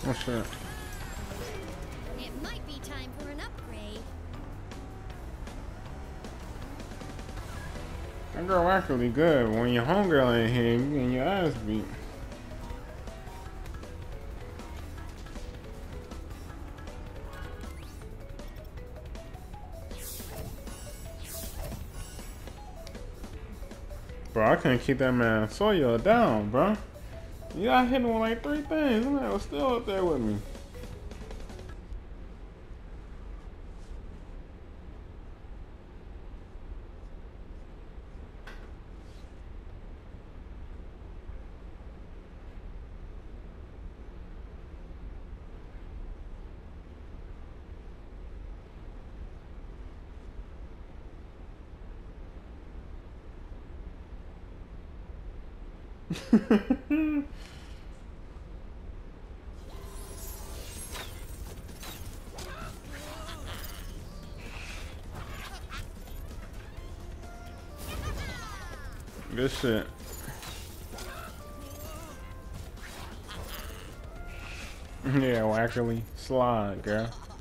Oh shit. It might be time for an upgrade. That girl actually good. When your homegirl ain't here, you getting your ass beat. Bro, I couldn't keep that man Sawyer down, bro. You got hit him with like 3 things. That man was still up there with me. Good shit. Yeah, well, actually, slide, girl.